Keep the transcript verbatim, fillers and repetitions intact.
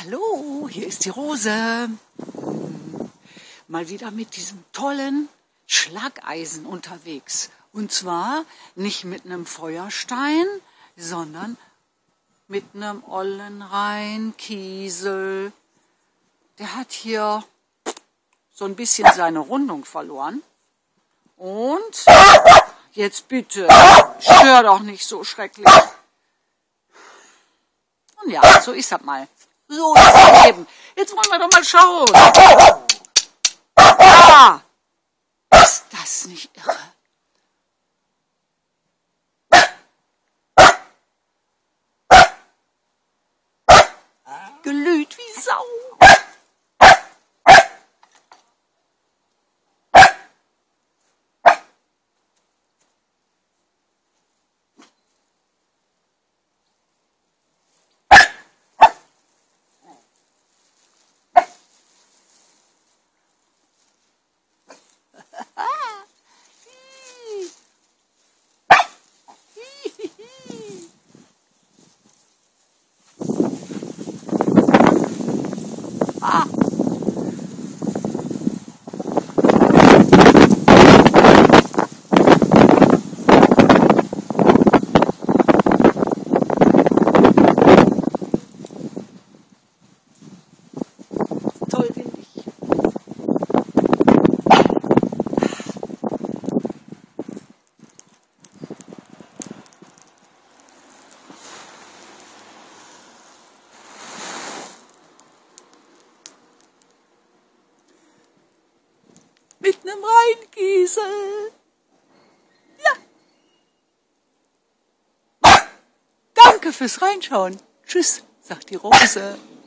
Hallo, hier ist die Rose. Mal wieder mit diesem tollen Schlageisen unterwegs. Und zwar nicht mit einem Feuerstein, sondern mit einem ollen Rheinkiesel. Der hat hier so ein bisschen seine Rundung verloren. Und jetzt bitte, stör doch nicht so schrecklich. Und ja, so ist das mal. So ist das Leben. Jetzt wollen wir doch mal schauen. Ah, ist das nicht irre? Glüht wie Sau. Ah. Toll finde ich. Mit einem Rheinkiesel. Ja. Danke fürs Reinschauen. Tschüss, sagt die Rose.